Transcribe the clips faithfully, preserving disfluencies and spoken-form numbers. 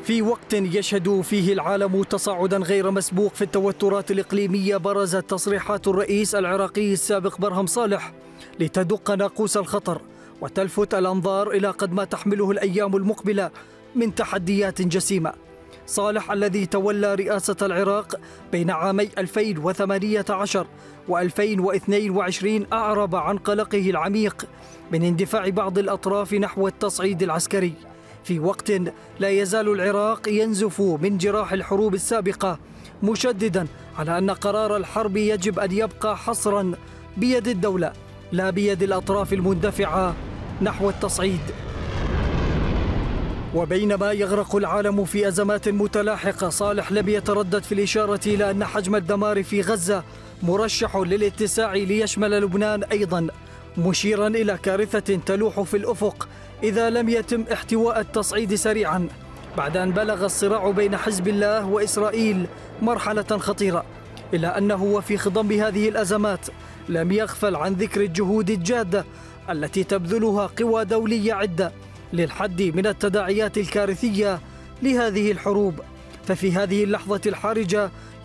في وقت يشهد فيه العالم تصاعدا غير مسبوق في التوترات الإقليمية، برزت تصريحات الرئيس العراقي السابق برهم صالح لتدق ناقوس الخطر وتلفت الأنظار إلى قد ما تحمله الأيام المقبلة من تحديات جسيمة. صالح الذي تولى رئاسة العراق بين عامي ألفين وثمانية عشر وألفين واثنين وعشرين أعرب عن قلقه العميق من اندفاع بعض الأطراف نحو التصعيد العسكري، في وقت لا يزال العراق ينزف من جراح الحروب السابقة، مشددا على أن قرار الحرب يجب أن يبقى حصرا بيد الدولة لا بيد الأطراف المندفعة نحو التصعيد. وبينما يغرق العالم في أزمات متلاحقة، صالح لم يتردد في الإشارة إلى أن حجم الدمار في غزة مرشح للاتساع ليشمل لبنان أيضا، مشيرا إلى كارثة تلوح في الأفق إذا لم يتم احتواء التصعيد سريعا، بعد أن بلغ الصراع بين حزب الله وإسرائيل مرحلة خطيرة. إلا أنه وفي خضم هذه الأزمات لم يغفل عن ذكر الجهود الجادة التي تبذلها قوى دولية عدة للحد من التداعيات الكارثية لهذه الحروب. ففي هذه اللحظة الحرجة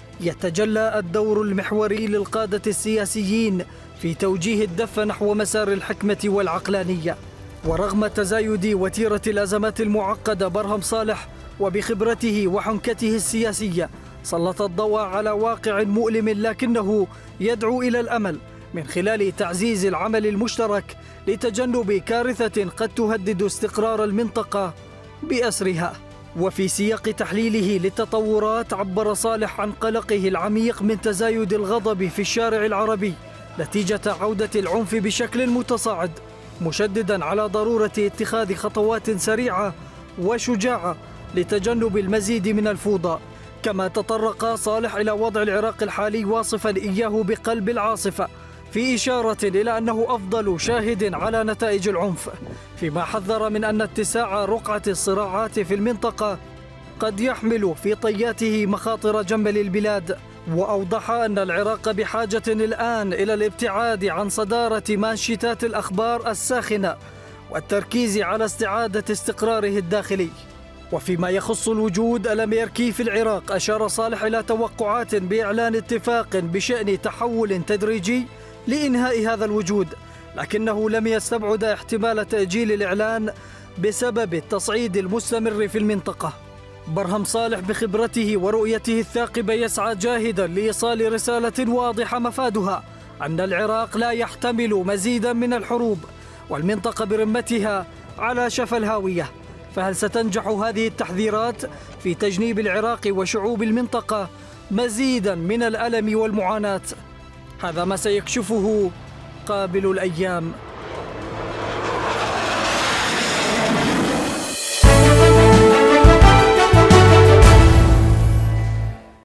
يتجلى الدور المحوري للقادة السياسيين في توجيه الدفة نحو مسار الحكمة والعقلانية. ورغم تزايد وتيرة الأزمات المعقدة، برهم صالح وبخبرته وحنكته السياسية سلط الضوء على واقع مؤلم، لكنه يدعو إلى الأمل من خلال تعزيز العمل المشترك لتجنب كارثة قد تهدد استقرار المنطقة بأسرها. وفي سياق تحليله للتطورات، عبر صالح عن قلقه العميق من تزايد الغضب في الشارع العربي نتيجة عودة العنف بشكل متصاعد، مشددا على ضرورة اتخاذ خطوات سريعة وشجاعة لتجنب المزيد من الفوضى. كما تطرق صالح إلى وضع العراق الحالي، واصفا إياه بقلب العاصفة، في إشارة إلى أنه أفضل شاهد على نتائج العنف، فيما حذر من أن اتساع رقعة الصراعات في المنطقة قد يحمل في طياته مخاطر جمل البلاد. وأوضح أن العراق بحاجة الآن إلى الابتعاد عن صدارة مانشيتات الأخبار الساخنة والتركيز على استعادة استقراره الداخلي. وفيما يخص الوجود الأمريكي في العراق، أشار صالح إلى توقعات بإعلان اتفاق بشأن تحول تدريجي لإنهاء هذا الوجود، لكنه لم يستبعد احتمال تأجيل الإعلان بسبب التصعيد المستمر في المنطقة. برهم صالح بخبرته ورؤيته الثاقبة يسعى جاهدا لإيصال رسالة واضحة مفادها أن العراق لا يحتمل مزيدا من الحروب والمنطقة برمتها على شفا الهاوية. فهل ستنجح هذه التحذيرات في تجنيب العراق وشعوب المنطقة مزيدا من الألم والمعاناة؟ هذا ما سيكشفه قابل الأيام.